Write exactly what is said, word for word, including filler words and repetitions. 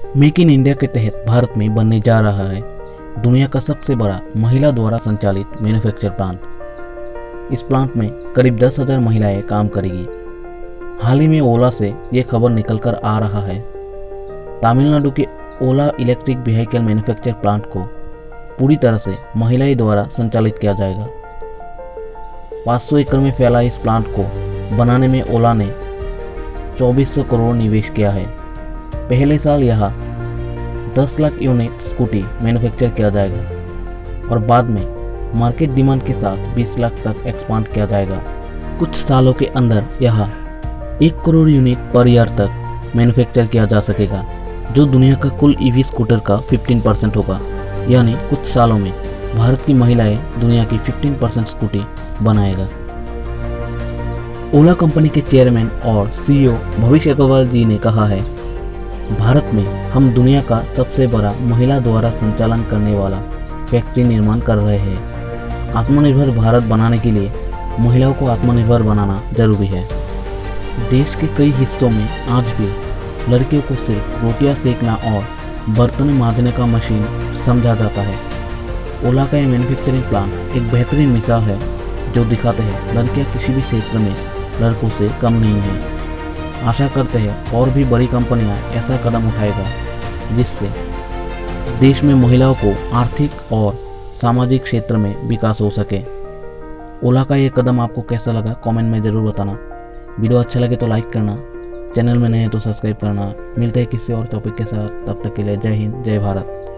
Make in India के तहत भारत में बनने जा रहा है दुनिया का सबसे बड़ा महिला द्वारा संचालित मैन्युफैक्चर प्लांट। इस प्लांट में करीब दस हज़ार महिलाएं काम करेगी। हाल ही में ओला से ये खबर निकल कर आ रहा है। तमिलनाडु के Ola electric vehicle manufacture plant को पूरी तरह से महिलाएं द्वारा संचालित किया जाएगा। पाँच सौ एकड़ में फैला इस प्लांट को बनाने में ओला ने चौबीस सौ करोड़ निवेश किया है। पहले साल यहाँ दस लाख यूनिट स्कूटी मैन्युफैक्चर किया जाएगा और बाद में मार्केट डिमांड के साथ बीस लाख तक एक्सपांड किया जाएगा। कुछ सालों के अंदर यहाँ एक करोड़ यूनिट पर ईयर तक मैन्युफैक्चर किया जा सकेगा, जो दुनिया का कुल ईवी स्कूटर का पंद्रह परसेंट होगा। यानी कुछ सालों में भारत की महिलाएं दुनिया की पंद्रह परसेंट स्कूटी बनाएगा। ओला कंपनी के चेयरमैन और सीईओ भविष्य अग्रवाल जी ने कहा है, भारत में हम दुनिया का सबसे बड़ा महिला द्वारा संचालन करने वाला फैक्ट्री निर्माण कर रहे हैं। आत्मनिर्भर भारत बनाने के लिए महिलाओं को आत्मनिर्भर बनाना जरूरी है। देश के कई हिस्सों में आज भी लड़कियों को सिर्फ रोटियां सेकना और बर्तन मांजने का मशीन समझा जाता है। ओला का ये मैन्युफैक्चरिंग प्लांट एक बेहतरीन मिसाल है जो दिखाते हैं लड़कियां किसी भी क्षेत्र में लड़कों से कम नहीं है। आशा करते हैं और भी बड़ी कंपनियां ऐसा कदम उठाएगा जिससे देश में महिलाओं को आर्थिक और सामाजिक क्षेत्र में विकास हो सके। ओला का ये कदम आपको कैसा लगा कमेंट में ज़रूर बताना। वीडियो अच्छा लगे तो लाइक करना, चैनल में नए हैं तो सब्सक्राइब करना। मिलते हैं किसी और टॉपिक के साथ, तब तक के लिए जय हिंद जय भारत।